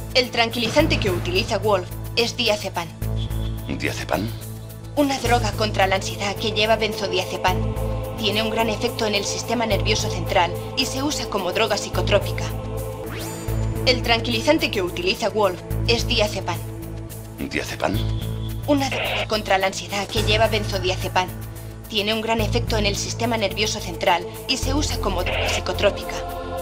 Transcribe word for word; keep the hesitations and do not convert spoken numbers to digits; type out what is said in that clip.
El tranquilizante que utiliza Wolf es diazepam. ¿Diazepam? Una droga contra la ansiedad que lleva benzodiazepam. Tiene un gran efecto en el sistema nervioso central y se usa como droga psicotrópica. El tranquilizante que utiliza Wolf es diazepam. ¿Diazepam? Una droga contra la ansiedad que lleva benzodiazepam. Tiene un gran efecto en el sistema nervioso central y se usa como droga psicotrópica.